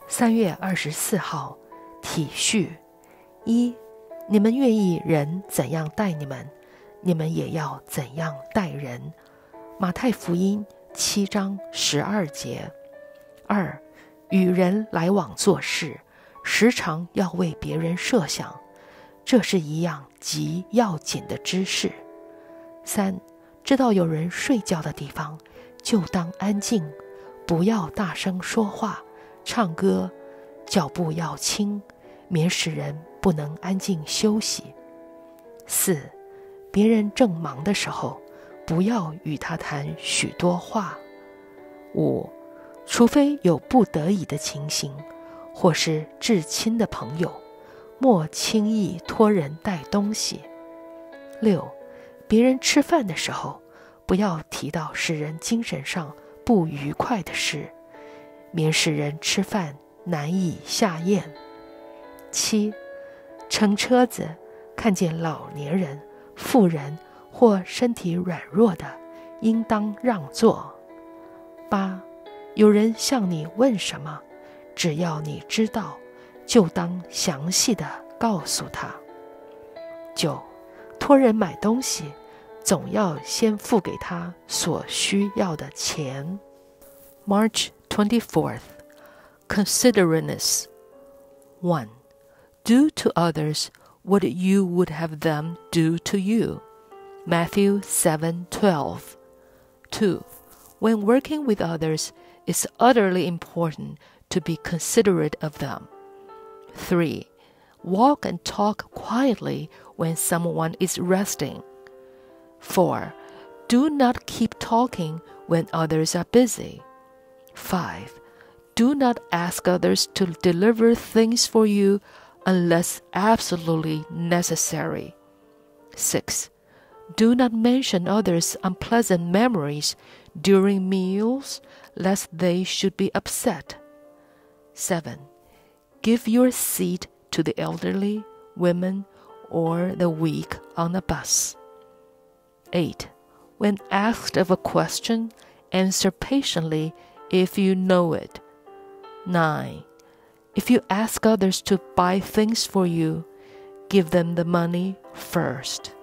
3月24号，体恤。1，你们愿意人怎样待你们，你们也要怎样待人。马太福音7章12节。2，与人来往做事，时常要为别人设想，这是一样极要紧的知识。3，知道有人睡觉的地方，就当安静，不要大声说话、唱歌，脚步要轻，免使人不能安静休息。4，别人正忙的时候，不要与他谈许多话。5，除非有不得已的情形，或是至亲的朋友，莫轻易托人带东西。6，别人吃饭的时候，不要提到使人精神上不愉快的事，免使人吃饭难以下咽。7，乘车子看见老年人、妇人或身体软弱的，应当让座。8，有人向你问什么，只要你知道，就当详细的告诉他。9，托人买东西，总要先付给他所需要的钱。March 24th, Considerateness. 1. Do to others what you would have them do to you. Matthew 7:12. 2. When working with others, it's utterly important to be considerate of them. 3. Walk and talk quietly when someone is resting. 4. Do not keep talking when others are busy. 5. Do not ask others to deliver things for you unless absolutely necessary. 6. Do not mention others' unpleasant memories during meals, lest they should be upset. 7. Give your seat to the elderly, women, or the weak on the bus. 8. When asked of a question, answer patiently if you know it. 9. If you ask others to buy things for you, give them the money first.